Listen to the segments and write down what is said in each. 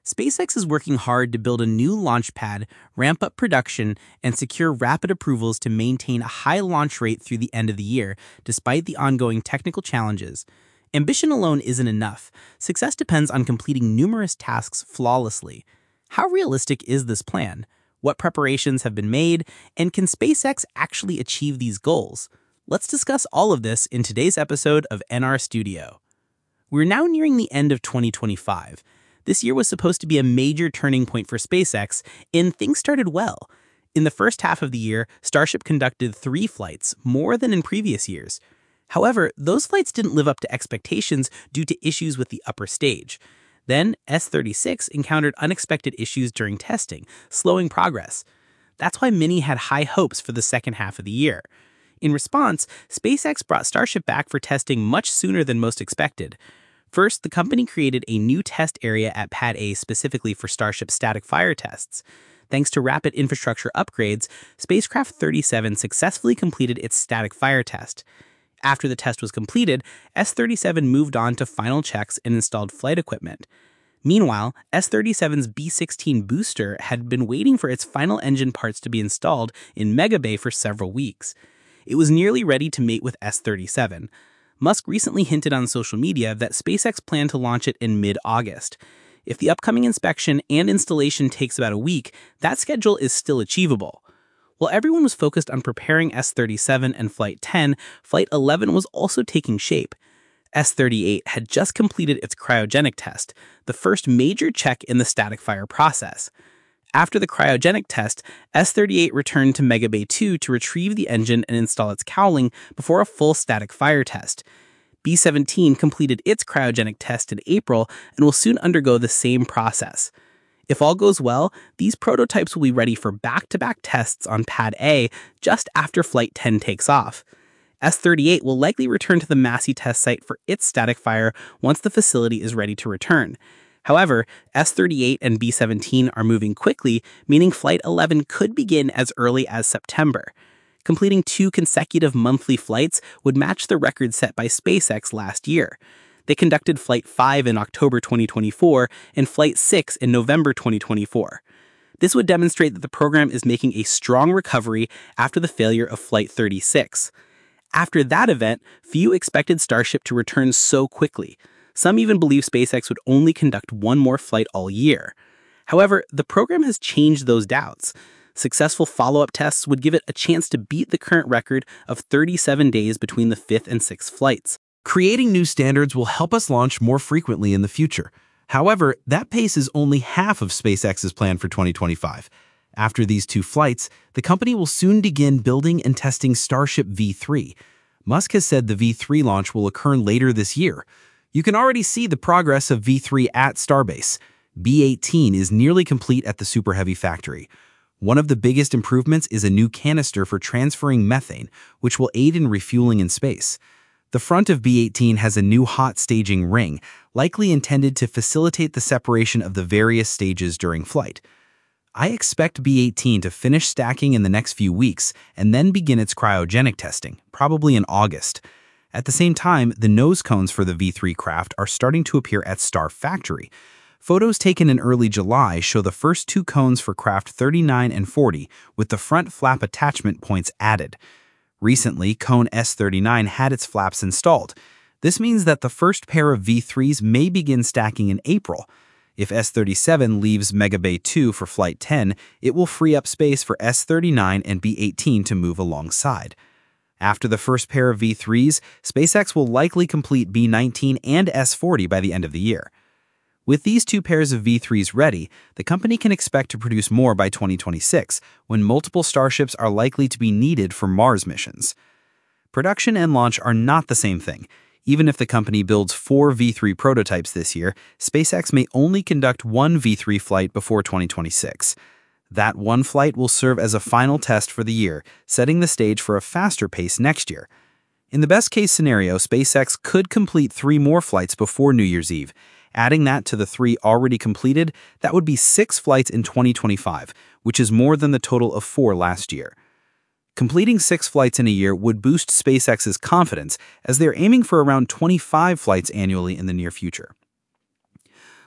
SpaceX is working hard to build a new launch pad, ramp up production, and secure rapid approvals to maintain a high launch rate through the end of the year, despite the ongoing technical challenges. Ambition alone isn't enough. Success depends on completing numerous tasks flawlessly. How realistic is this plan? What preparations have been made? And can SpaceX actually achieve these goals? Let's discuss all of this in today's episode of NR Studio. We're now nearing the end of 2025. This year was supposed to be a major turning point for SpaceX, and things started well. In the first half of the year, Starship conducted 3 flights, more than in previous years. However, those flights didn't live up to expectations due to issues with the upper stage. Then, S-36 encountered unexpected issues during testing, slowing progress. That's why many had high hopes for the second half of the year. In response, SpaceX brought Starship back for testing much sooner than most expected. First, the company created a new test area at Pad A specifically for Starship static fire tests. Thanks to rapid infrastructure upgrades, spacecraft 37 successfully completed its static fire test. After the test was completed, S-37 moved on to final checks and installed flight equipment. Meanwhile, S-37's B-16 booster had been waiting for its final engine parts to be installed in Mega Bay for several weeks. It was nearly ready to mate with S-37. Musk recently hinted on social media that SpaceX planned to launch it in mid-August. If the upcoming inspection and installation takes about a week, that schedule is still achievable. While everyone was focused on preparing S-37 and Flight 10, Flight 11 was also taking shape. S-38 had just completed its cryogenic test, the first major check in the static fire process. After the cryogenic test, S-38 returned to Mega Bay 2 to retrieve the engine and install its cowling before a full static fire test. B-17 completed its cryogenic test in April and will soon undergo the same process. If all goes well, these prototypes will be ready for back-to-back tests on Pad A just after Flight 10 takes off. S-38 will likely return to the Massey test site for its static fire once the facility is ready to return. However, S-38 and B-17 are moving quickly, meaning Flight 11 could begin as early as September. Completing 2 consecutive monthly flights would match the record set by SpaceX last year. They conducted Flight 5 in October 2024 and Flight 6 in November 2024. This would demonstrate that the program is making a strong recovery after the failure of Flight 36. After that event, few expected Starship to return so quickly. Some even believe SpaceX would only conduct 1 more flight all year. However, the program has changed those doubts. Successful follow-up tests would give it a chance to beat the current record of 37 days between the 5th and 6th flights. Creating new standards will help us launch more frequently in the future. However, that pace is only half of SpaceX's plan for 2025. After these 2 flights, the company will soon begin building and testing Starship V3. Musk has said the V3 launch will occur later this year. You can already see the progress of V3 at Starbase. B-18 is nearly complete at the Super Heavy factory. One of the biggest improvements is a new canister for transferring methane, which will aid in refueling in space. The front of B-18 has a new hot staging ring, likely intended to facilitate the separation of the various stages during flight. I expect B-18 to finish stacking in the next few weeks and then begin its cryogenic testing, probably in August. At the same time, the nose cones for the V3 craft are starting to appear at Star Factory. Photos taken in early July show the first 2 cones for craft 39 and 40, with the front flap attachment points added. Recently, cone S39 had its flaps installed. This means that the first pair of V3s may begin stacking in April. If S37 leaves Mega Bay 2 for Flight 10, it will free up space for S39 and B18 to move alongside. After the first pair of V3s, SpaceX will likely complete B19 and S40 by the end of the year. With these 2 pairs of V3s ready, the company can expect to produce more by 2026, when multiple Starships are likely to be needed for Mars missions. Production and launch are not the same thing. Even if the company builds 4 V3 prototypes this year, SpaceX may only conduct 1 V3 flight before 2026. That 1 flight will serve as a final test for the year, setting the stage for a faster pace next year. In the best-case scenario, SpaceX could complete 3 more flights before New Year's Eve. Adding that to the 3 already completed, that would be 6 flights in 2025, which is more than the total of 4 last year. Completing 6 flights in a year would boost SpaceX's confidence, as they're aiming for around 25 flights annually in the near future.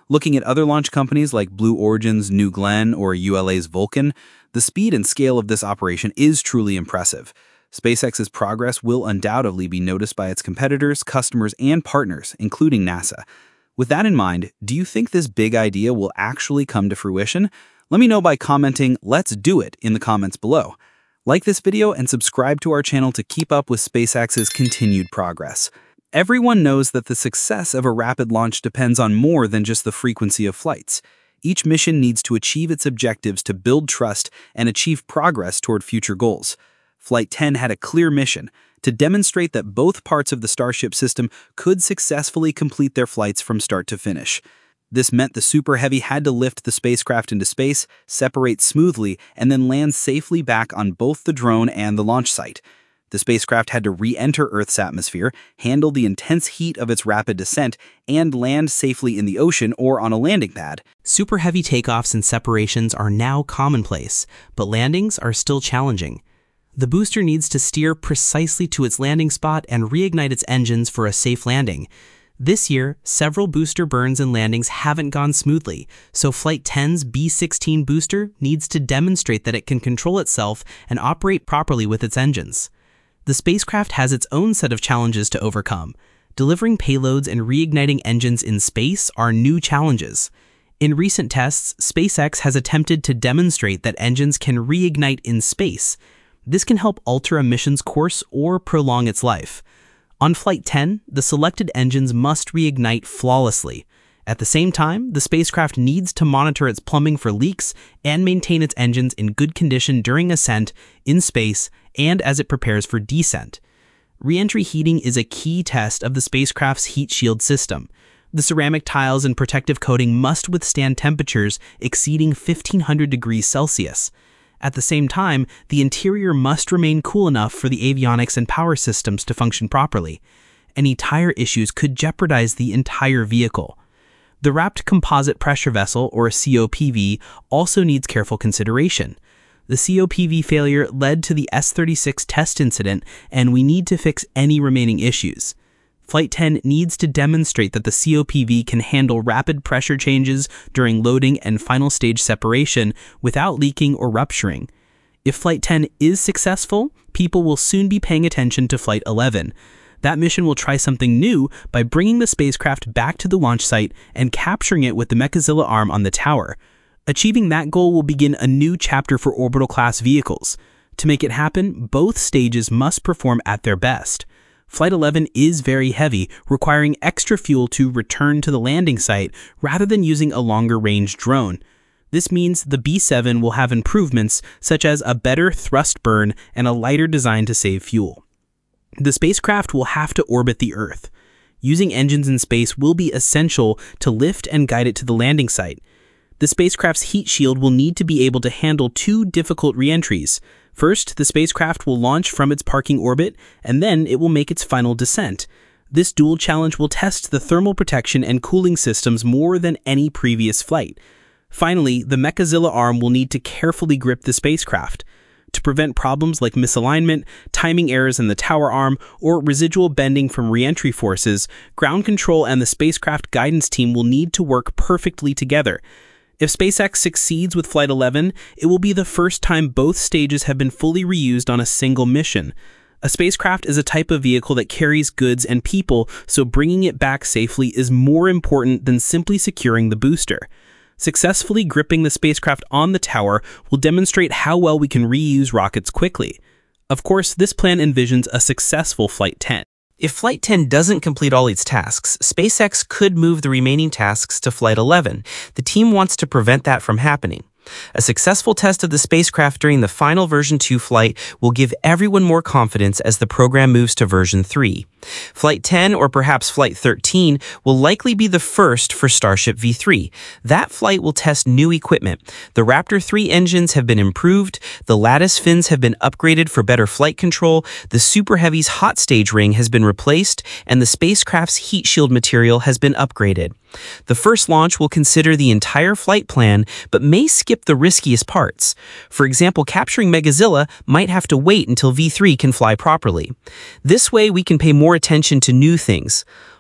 Looking at other launch companies like Blue Origin's New Glenn or ULA's Vulcan, the speed and scale of this operation is truly impressive. SpaceX's progress will undoubtedly be noticed by its competitors, customers, and partners, including NASA. With that in mind, do you think this big idea will actually come to fruition? Let me know by commenting "Let's do it" in the comments below. Like this video and subscribe to our channel to keep up with SpaceX's continued progress. Everyone knows that the success of a rapid launch depends on more than just the frequency of flights. Each mission needs to achieve its objectives to build trust and achieve progress toward future goals. Flight 10 had a clear mission: to demonstrate that both parts of the Starship system could successfully complete their flights from start to finish. This meant the Super Heavy had to lift the spacecraft into space, separate smoothly, and then land safely back on both the drone and the launch site. The spacecraft had to re-enter Earth's atmosphere, handle the intense heat of its rapid descent, and land safely in the ocean or on a landing pad. Super heavy takeoffs and separations are now commonplace, but landings are still challenging. The booster needs to steer precisely to its landing spot and reignite its engines for a safe landing. This year, several booster burns and landings haven't gone smoothly, so Flight 10's B-16 booster needs to demonstrate that it can control itself and operate properly with its engines. The spacecraft has its own set of challenges to overcome. Delivering payloads and reigniting engines in space are new challenges. In recent tests, SpaceX has attempted to demonstrate that engines can reignite in space. This can help alter a mission's course or prolong its life. On Flight 10, the selected engines must reignite flawlessly. At the same time, the spacecraft needs to monitor its plumbing for leaks and maintain its engines in good condition during ascent, in space, and as it prepares for descent. Re-entry heating is a key test of the spacecraft's heat shield system. The ceramic tiles and protective coating must withstand temperatures exceeding 1500 degrees Celsius. At the same time, the interior must remain cool enough for the avionics and power systems to function properly. Any tire issues could jeopardize the entire vehicle. The wrapped composite pressure vessel, or COPV, also needs careful consideration. The COPV failure led to the S-36 test incident, and we need to fix any remaining issues. Flight 10 needs to demonstrate that the COPV can handle rapid pressure changes during loading and final stage separation without leaking or rupturing. If Flight 10 is successful, people will soon be paying attention to Flight 11. That mission will try something new by bringing the spacecraft back to the launch site and capturing it with the Mechazilla arm on the tower. Achieving that goal will begin a new chapter for orbital-class vehicles. To make it happen, both stages must perform at their best. Flight 11 is very heavy, requiring extra fuel to return to the landing site rather than using a longer-range drone. This means the B-7 will have improvements such as a better thrust burn and a lighter design to save fuel. The spacecraft will have to orbit the Earth. Using engines in space will be essential to lift and guide it to the landing site. The spacecraft's heat shield will need to be able to handle two difficult re-entries. First, the spacecraft will launch from its parking orbit, and then it will make its final descent. This dual challenge will test the thermal protection and cooling systems more than any previous flight. Finally, the Mechazilla arm will need to carefully grip the spacecraft. To prevent problems like misalignment, timing errors in the tower arm, or residual bending from re-entry forces, ground control and the spacecraft guidance team will need to work perfectly together. If SpaceX succeeds with Flight 11, it will be the first time both stages have been fully reused on a single mission. A spacecraft is a type of vehicle that carries goods and people, so bringing it back safely is more important than simply securing the booster. Successfully gripping the spacecraft on the tower will demonstrate how well we can reuse rockets quickly. Of course, this plan envisions a successful Flight 10. If Flight 10 doesn't complete all its tasks, SpaceX could move the remaining tasks to Flight 11. The team wants to prevent that from happening. A successful test of the spacecraft during the final version 2 flight will give everyone more confidence as the program moves to version 3. Flight 10 or perhaps Flight 13 will likely be the first for Starship V3. That flight will test new equipment. The Raptor 3 engines have been improved, the lattice fins have been upgraded for better flight control, the Super Heavy's hot stage ring has been replaced, and the spacecraft's heat shield material has been upgraded. The first launch will consider the entire flight plan, but may skip the riskiest parts. For example, capturing Mechazilla might have to wait until V3 can fly properly. This way, we can pay more attention to new things.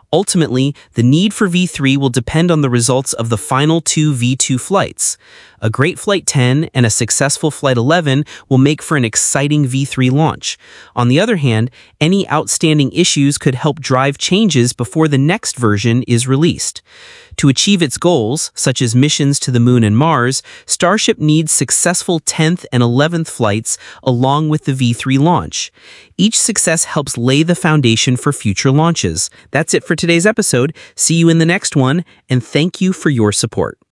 Ultimately, the need for V3 will depend on the results of the final two V2 flights. A great Flight 10 and a successful Flight 11 will make for an exciting V3 launch. On the other hand, any outstanding issues could help drive changes before the next version is released. To achieve its goals, such as missions to the Moon and Mars, Starship needs successful 10th and 11th flights along with the V3 launch. Each success helps lay the foundation for future launches. That's it for today's episode. See you in the next one, and thank you for your support.